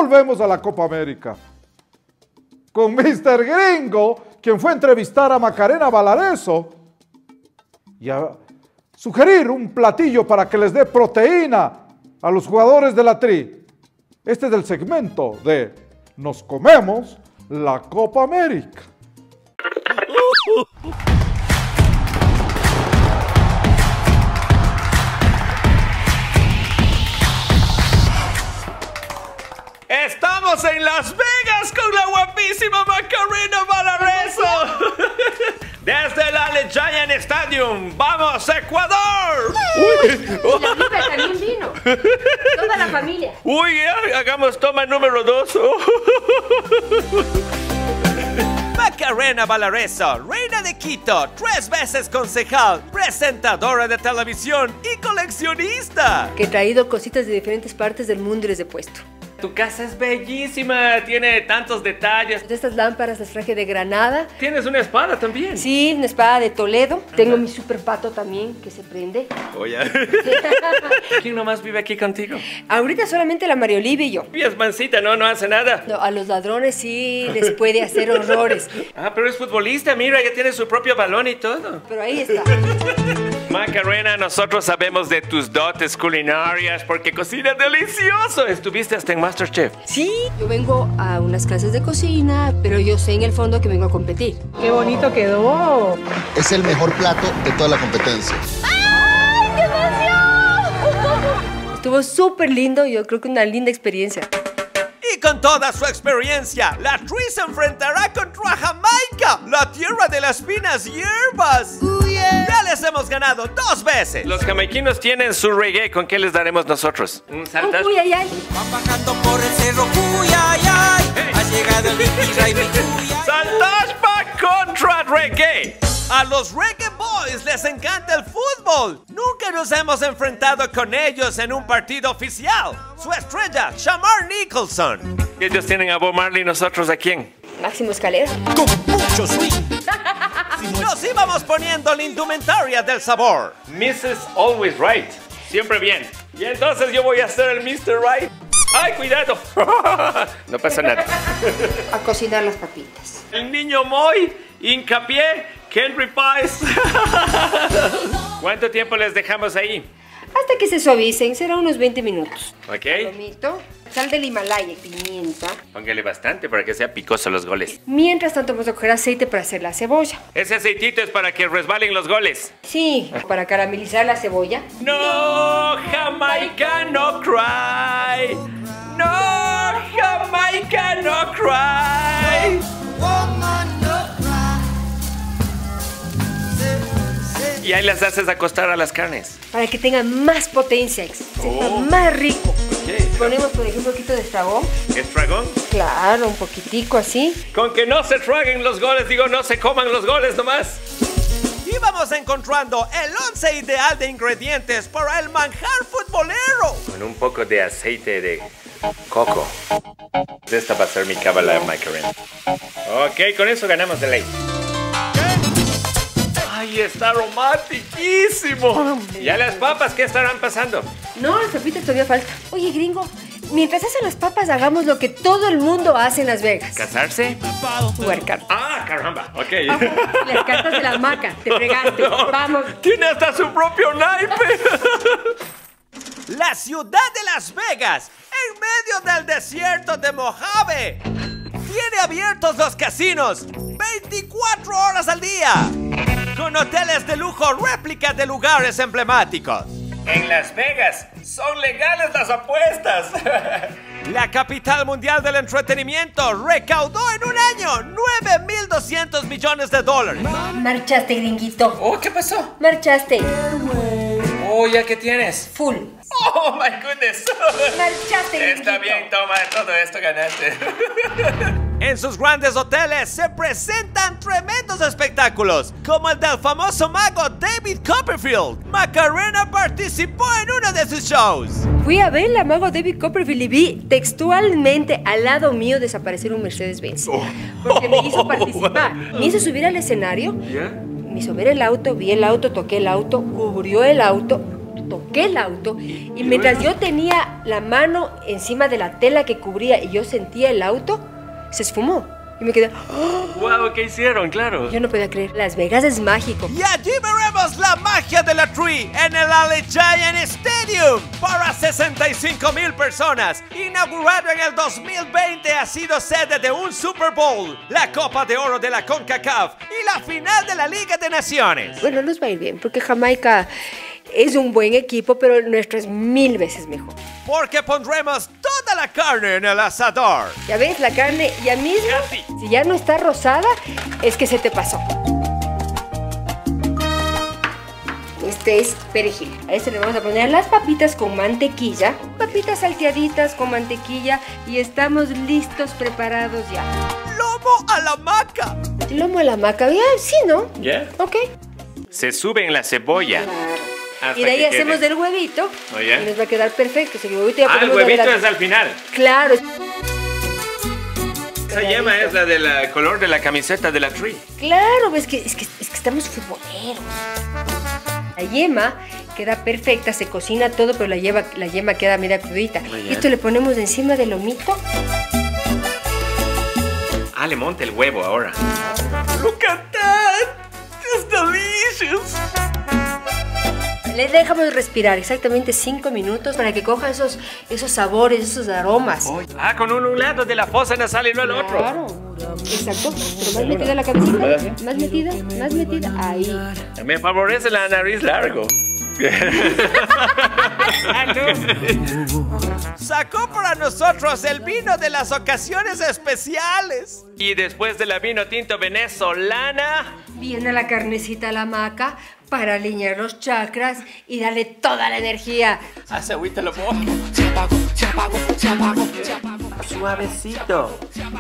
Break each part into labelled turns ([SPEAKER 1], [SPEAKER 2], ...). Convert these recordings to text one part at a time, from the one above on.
[SPEAKER 1] volvemos a la Copa América. Con Mr. Gringo, quien fue a entrevistar a Macarena Valareso y a sugerir un platillo para que les dé proteína a los jugadores de la Tri. Este es el segmento de Nos comemos la Copa América.
[SPEAKER 2] Estamos en Las Vegas con la guapísima Macarena Valareso. Desde el Ale Giant Stadium, ¡vamos Ecuador!
[SPEAKER 3] La Biblia también vino. Toda la familia.
[SPEAKER 2] Uy, hagamos toma número 2. Macarena Valareso, reina de Quito, 3 veces concejal, presentadora de televisión y coleccionista.
[SPEAKER 3] Que he traído cositas de diferentes partes del mundo y les he puesto.
[SPEAKER 2] Tu casa es bellísima, tiene tantos detalles.
[SPEAKER 3] De estas lámparas las traje de Granada.
[SPEAKER 2] ¿Tienes una espada también?
[SPEAKER 3] Sí, una espada de Toledo. Tengo mi super pato también, que se prende.
[SPEAKER 2] Oye. ¿Quién nomás vive aquí contigo?
[SPEAKER 3] Ahorita solamente la María Olivia y yo.
[SPEAKER 2] Y es mansita, ¿no? No hace nada.
[SPEAKER 3] No, a los ladrones sí les puede hacer horrores.
[SPEAKER 2] Ah, pero es futbolista, mira, ya tiene su propio balón y todo.
[SPEAKER 3] Pero ahí está.
[SPEAKER 2] Macarena, nosotros sabemos de tus dotes culinarias porque cocinas delicioso. Estuviste hasta en MasterChef.
[SPEAKER 3] Sí, yo vengo a unas clases de cocina, pero yo sé en el fondo que vengo a competir.
[SPEAKER 4] ¡Qué bonito quedó!
[SPEAKER 5] Es el mejor plato de toda la competencia.
[SPEAKER 3] ¡Ay, qué emoción! Estuvo súper lindo, yo creo que una linda experiencia.
[SPEAKER 2] Y con toda su experiencia, la Tri se enfrentará contra Jamaica, la tierra de las finas hierbas. Ya les hemos ganado 2 veces. Los jamaiquinos tienen su reggae, ¿con qué les daremos nosotros? ¿Un saltash?
[SPEAKER 3] Uy, ay, ay.
[SPEAKER 6] Van bajando por el cerro, uy, ay, ay. Ha llegado el Mickey Ray,
[SPEAKER 2] Saltash pa contra reggae. A los Reggae Boys les encanta el fútbol. Nunca nos hemos enfrentado con ellos en un partido oficial. Su estrella, Shamar Nicholson. Ellos tienen a Bob Marley, ¿nosotros a quién?
[SPEAKER 3] Máximo Escalera.
[SPEAKER 6] con mucho swing.
[SPEAKER 2] Nos íbamos poniendo la indumentaria del sabor. Mrs. Always Right. Siempre bien. Y entonces yo voy a ser el Mr. Right. ¡Ay, cuidado! No pasa nada.
[SPEAKER 3] A cocinar las papitas.
[SPEAKER 2] El niño Moy, hincapié, Henry Pies. ¿Cuánto tiempo les dejamos ahí?
[SPEAKER 3] Hasta que se suavicen, será unos 20 minutos.
[SPEAKER 2] Ok.
[SPEAKER 3] Palomito, sal del Himalaya, pimienta.
[SPEAKER 2] Póngale bastante para que sea picoso los goles.
[SPEAKER 3] Mientras tanto vamos a coger aceite para hacer la cebolla.
[SPEAKER 2] Ese aceitito es para que resbalen los goles.
[SPEAKER 3] Sí, para caramelizar la cebolla.
[SPEAKER 2] No, Jamaica no cry. No, Jamaica no cry. Y ahí las haces acostar a las carnes.
[SPEAKER 3] Para que tengan más potencia, sepa más rico.
[SPEAKER 2] Okay.
[SPEAKER 3] Ponemos, por ejemplo, un poquito de estragón.
[SPEAKER 2] ¿Estragón?
[SPEAKER 3] Claro, un poquitico así.
[SPEAKER 2] Con que no se traguen los goles, digo, no se coman los goles nomás. Y vamos encontrando el 11 ideal de ingredientes para el manjar futbolero. Con un poco de aceite de coco. Esta va a ser mi cábala de Macarena. Ok, con eso ganamos de ley. ¡Ay, está romantiquísimo! ¿Y a las papas qué estarán pasando?
[SPEAKER 3] No, las papitas todavía falta. Oye, gringo, mientras hacen las papas, hagamos lo que todo el mundo hace en Las Vegas.
[SPEAKER 2] ¿Casarse?
[SPEAKER 3] Jugar cartas.
[SPEAKER 2] ¡Ah, caramba! Ok.
[SPEAKER 3] Las cartas de la hamaca, te fregaste.
[SPEAKER 2] No,
[SPEAKER 3] Vamos.
[SPEAKER 2] ¡tiene hasta su propio naipe! La ciudad de Las Vegas, en medio del desierto de Mojave, tiene abiertos los casinos 24 horas al día, con hoteles de lujo réplica de lugares emblemáticos. En Las Vegas son legales las apuestas. La capital mundial del entretenimiento recaudó en un año $9.200 millones.
[SPEAKER 3] Marchaste, gringuito.
[SPEAKER 2] Oh, ¿qué pasó?
[SPEAKER 3] Marchaste.
[SPEAKER 2] Oh, ¿ya qué tienes?
[SPEAKER 3] Full.
[SPEAKER 2] Oh, my goodness.
[SPEAKER 3] Marchaste, gringuito.
[SPEAKER 2] Está bien, toma, todo esto ganaste. En sus grandes hoteles se presentan tremendos espectáculos, como el del famoso mago David Copperfield. Macarena participó en uno de sus shows.
[SPEAKER 3] Fui a ver al mago David Copperfield y vi textualmente al lado mío desaparecer un Mercedes-Benz. Porque me hizo participar. Me hizo subir al escenario. Me hizo ver el auto, vi el auto, toqué el auto, cubrió el auto. toqué el auto y mientras yo tenía la mano encima de la tela que cubría y yo sentía el auto, se esfumó. Y me quedé...
[SPEAKER 2] Wow, ¿qué hicieron? Claro.
[SPEAKER 3] Yo no podía creer. Las Vegas es mágico.
[SPEAKER 2] Y allí veremos la magia de la Tree en el Allegiant Giant Stadium para 65,000 personas. Inaugurado en el 2020, ha sido sede de un Super Bowl, la Copa de Oro de la CONCACAF y la final de la Liga de Naciones.
[SPEAKER 3] Bueno, nos va a ir bien porque Jamaica es un buen equipo, pero el nuestro es 1000 veces mejor.
[SPEAKER 2] Porque pondremos toda la carne en el asador.
[SPEAKER 3] Ya ves, la carne ya mismo, si ya no está rosada, es que se te pasó. Este es perejil. A este le vamos a poner las papitas con mantequilla. Papitas salteaditas con mantequilla. Y estamos listos, preparados ya.
[SPEAKER 2] ¡Lomo a la maca!
[SPEAKER 3] Lomo a la maca, bien, sí, ¿no?
[SPEAKER 2] ¿Ya?
[SPEAKER 3] Ok.
[SPEAKER 2] Se sube en la cebolla.
[SPEAKER 3] Y de ahí hacemos del huevito.
[SPEAKER 2] Oye.
[SPEAKER 3] Y nos va a quedar perfecto. El huevito, ya
[SPEAKER 2] el
[SPEAKER 3] ponemos
[SPEAKER 2] huevito
[SPEAKER 3] de
[SPEAKER 2] es al final.
[SPEAKER 3] Claro.
[SPEAKER 2] Esa yema es la del color de la camiseta de la Tree.
[SPEAKER 3] Claro, es que estamos futboleros. La yema queda perfecta, se cocina todo, pero la yema queda media crudita.
[SPEAKER 2] Oye.
[SPEAKER 3] Esto le ponemos encima del lomito.
[SPEAKER 2] Le monta el huevo ahora. Look at that! It's delicious.
[SPEAKER 3] Le dejamos respirar exactamente 5 minutos para que coja esos sabores, esos aromas.
[SPEAKER 2] Con un lado de la fosa nasal y no el otro.
[SPEAKER 3] Claro. Exacto. Pero más metida la cabecita. Más metida. Ahí.
[SPEAKER 2] Me favorece la nariz largo. Sacó para nosotros el vino de las ocasiones especiales. Y después de la vino tinto venezolana,
[SPEAKER 3] viene la carnecita a la hamaca para alinear los chakras y darle toda la energía.
[SPEAKER 2] Hace agüita la boca. Suavecito.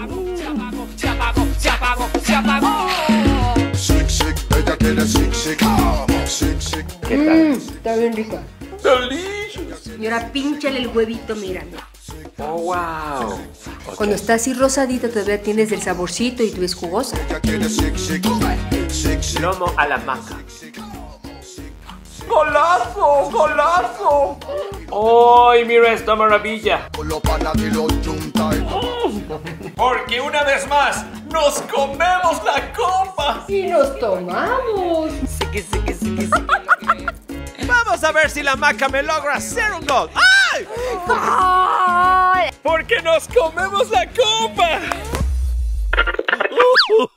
[SPEAKER 3] ¿Qué tal? Está bien rico.
[SPEAKER 2] Delicious.
[SPEAKER 3] Y ahora pínchale el huevito, mira.
[SPEAKER 2] Oh, wow.
[SPEAKER 3] Cuando está así rosadita todavía tienes el saborcito y tú es jugosa.
[SPEAKER 2] Lomo a la maca. ¡Golazo! ¡Golazo! ¡Ay, mira esta maravilla! Porque una vez más nos comemos la copa.
[SPEAKER 3] Y nos tomamos.
[SPEAKER 2] Vamos a ver si la maca me logra hacer un gol. ¡Ay!
[SPEAKER 3] ¡Gol!
[SPEAKER 2] Porque nos comemos la copa.